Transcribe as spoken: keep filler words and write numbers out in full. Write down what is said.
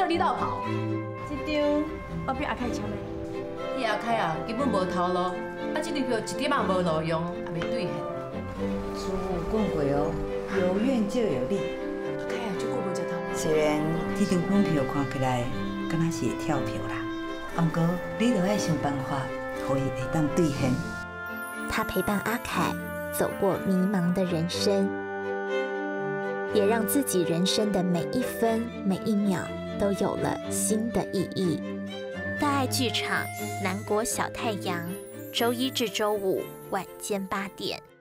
到你倒跑。 这张我俾阿凯签的。 你阿凯啊，根本无头路，啊，这张票一点也无路用，也袂兑现。 师傅讲过哦，有怨就有利。 阿凯啊，这久无食头路。 虽然这张本票看起来敢若是会跳票啦，不过你就要想办法，可以会当兑现。 他陪伴阿凯走过迷茫的人生，也让自己人生的每一分每一秒都有了新的意义。大爱剧场南国小太阳，周一至周五晚间八点。